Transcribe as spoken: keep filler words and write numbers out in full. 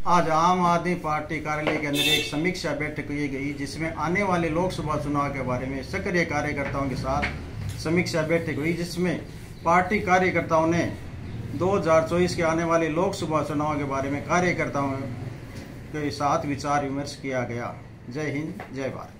आज आम आदमी पार्टी कार्यालय के अंदर एक समीक्षा बैठक की गई, जिसमें आने वाले लोकसभा चुनाव के बारे में सक्रिय कार्यकर्ताओं के साथ समीक्षा बैठक हुई, जिसमें पार्टी कार्यकर्ताओं ने दो हज़ार चौबीस के आने वाले लोकसभा चुनाव के बारे में कार्यकर्ताओं के साथ विचार विमर्श किया गया। जय हिंद, जय भारत।